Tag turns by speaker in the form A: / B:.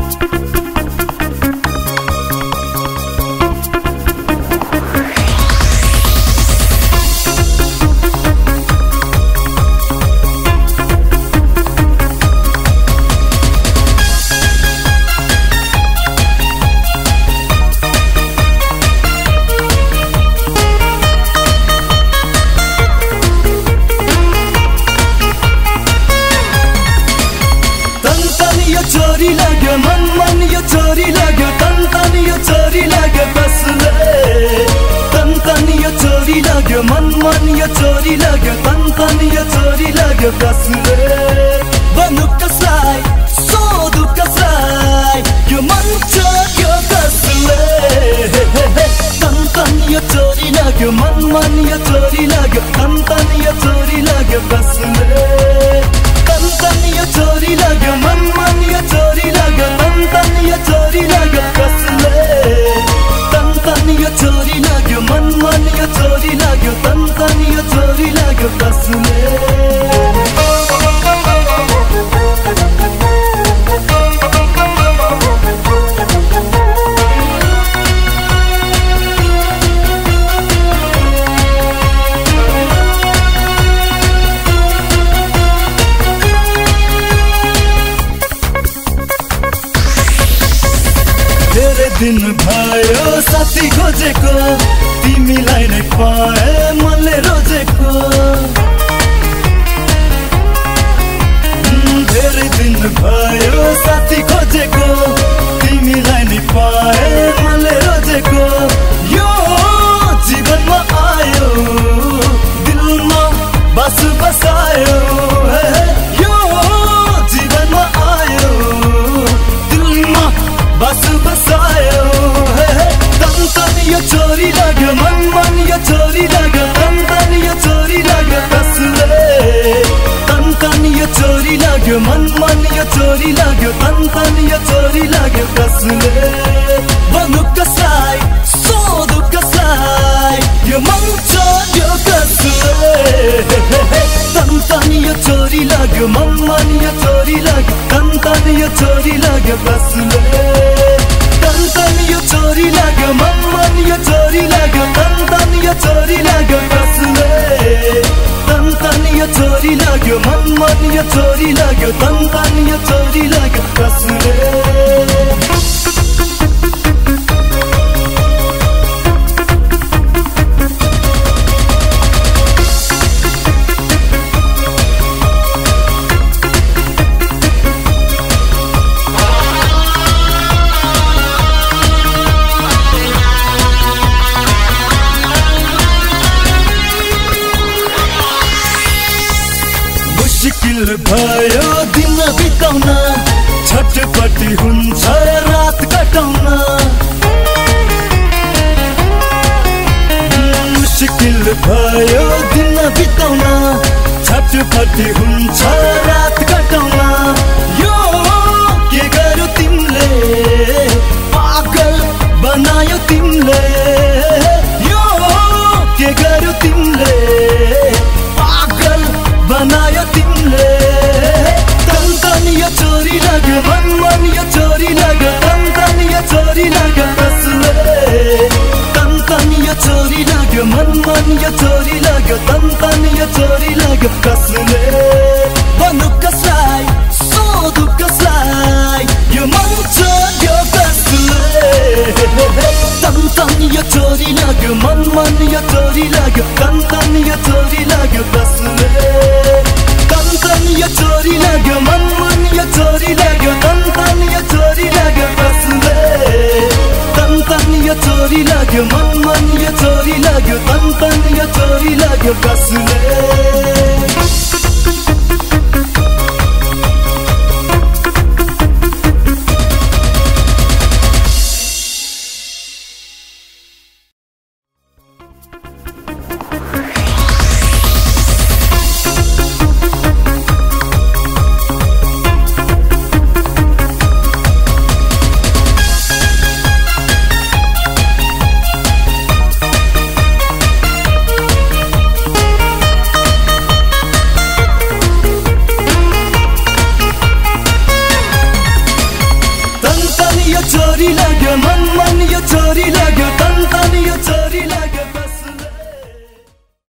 A: चोरी लाग्यो मन मन यो चोरी लाग्यो तन तन यो चोरी लाग्यो कसले तन तन यो चोरी लाग्यो मन मन यो चोरी लाग्यो तन तन यो चोरी लाग्यो कसले भन्नु कसलाई सोधु कसलाई यो मन चोर्यो कसले तन तन यो चोरी लाग्यो मन मन यो चोरी लाग्यो तन तन यो चोरी लाग्यो कसले तन तन यो चोरी लाग्यो मन मन यो चोरी लाग्यो तन तन यो चोरी लाग्यो कसले तन तन यो चोरी लाग्यो मन मन यो चोरी लाग्यो तन तन यो चोरी लाग्यो कसले दिन भयो साथी खोजेको तिमीलाई नै पाए मनले रोजेको धेरै दिन भयो साथी खोजेको तिमीलाई नै पाए मनले रोजेको यो जीवनमा आयो दिलमा बस बसायो यो जीवनमा आयो दिलमा बस बसायो तन तन यो चोरी लाग्यो मन मन यो चोरी लाग्यो तन तन यो चोरी लाग्यो कसले तन तन यो चोरी लाग्यो मन मन यो चोरी लाग्यो तन तन यो चोरी लाग्यो कसले भन्नु कसलाई सोधु कसलाई यो मन चोर्यो कसले तन तन यो चोरी लाग्यो मन मन यो चोरी लाग्यो तन तन यो चोरी लाग्यो कसले तन तन यो चोरी लाग्यो मन मन यो चोरी लाग्यो तन तन यो चोरी लाग्यो कसले तन तन यो चोरी लाग्यो मन मन यो चोरी लाग्यो तन तन यो चोरी लाग्यो कसले मुस्किल भयो दिन बिताउन छटपटी हुन्छ रात कटाउन मुस्किल भयो दिन बिताउन छटपटी हुन्छ रात कटाउन यो के गर्यो तिमीले पागल बनायो तिमीले यो के गर्यो तिमीले पागल बनायो तिमीले तन तन यो चोरी लाग्यो मन मन यो चोरी लाग्यो तन तन यो चोरी लाग्यो कसले तन तन यो चोरी लाग्यो मन मन यो चोरी लाग्यो तन तन यो चोरी लाग्यो कसले भन्नु कसलाई सोधु कसलाई यो मन चोर्यो कसले तन तन यो चोरी लाग्यो मन मन यो चोरी लाग्यो तन तन यो चोरी लाग्यो कसले तन तन यो चोरी लाग्यो मन मन यो चोरी लाग्यो तन तन यो चोरी लाग्यो कसले तन तन यो चोरी लाग्यो मन मन यो चोरी लाग्यो तन तन यो चोरी लाग्यो कसले